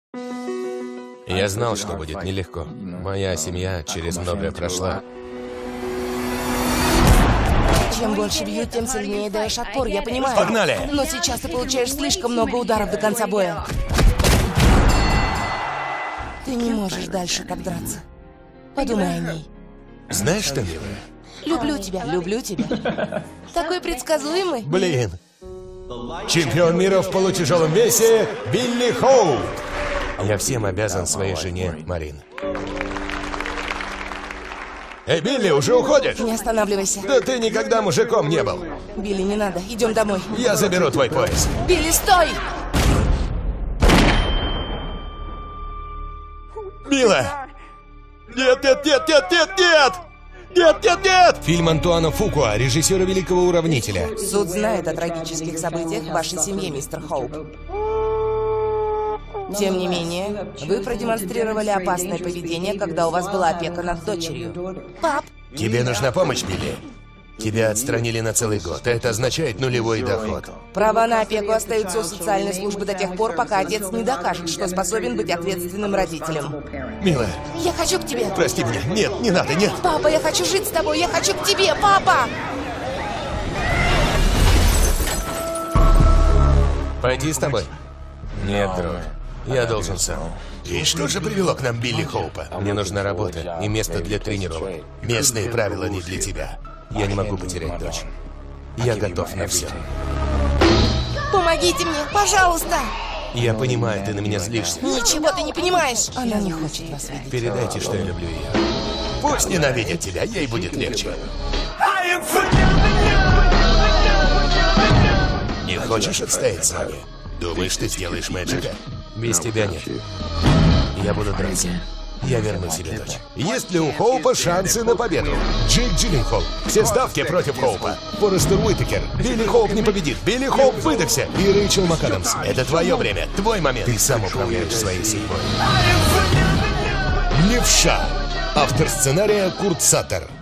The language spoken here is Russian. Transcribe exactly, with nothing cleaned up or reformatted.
Я знал, что будет нелегко. Моя семья через многое прошла. Чем больше бьют, тем сильнее даешь отпор, я понимаю. Погнали! Но сейчас ты получаешь слишком много ударов до конца боя. Ты не можешь дальше так драться. Подумай о ней. Знаешь что, милая? Люблю тебя, люблю тебя. Такой предсказуемый. Блин. Чемпион мира в полутяжелом весе Билли Хоуп. Я всем обязан своей жене, Марин. Эй, Билли, уже уходишь? Не останавливайся. Да ты никогда мужиком не был. Билли, не надо, идем домой. Я заберу твой пояс. Билли, стой! Мила! Нет, нет, нет, нет, нет, нет! Нет, нет, нет! Фильм Антуана Фукуа, режиссера великого уравнителя. Суд знает о трагических событиях в вашей семье, мистер Хоуп. Тем не менее, вы продемонстрировали опасное поведение, когда у вас была опека над дочерью. Пап! Тебе нужна помощь, Билли? Тебя отстранили на целый год. Это означает нулевой доход. Права на опеку остаются у социальной службы до тех пор, пока отец не докажет, что способен быть ответственным родителем. Милая. Я хочу к тебе. Прости меня. Нет, не надо, нет. Папа, я хочу жить с тобой. Я хочу к тебе, папа! Пойти с тобой? Нет, друг. Я должен сам. И что же привело к нам Билли Хоупа? Мне нужна работа и место для тренировок. Местные правила не для тебя. Я не могу потерять дочь. Я готов на все. Помогите мне, пожалуйста! Я понимаю, ты на меня злишься. Ничего ты не понимаешь. Она не хочет вас видеть. Передайте, что я люблю ее. Пусть ненавидит тебя, ей будет легче. Не хочешь отстоять Сони? Думаешь, ты сделаешь Мэджика? Без тебя нет. Я буду драться. Я верну себе дочь. Есть ли у Хоупа шансы на победу? Джейк Джилленхол. Все ставки против Хоупа. Форестер Уитакер. Билли Хоуп не победит. Билли Хоуп выдохся. И Рэйчел МакАдамс. Это твое время, твой момент. Ты сам управляешь своей судьбой. Левша. Автор сценария Курт Саттер.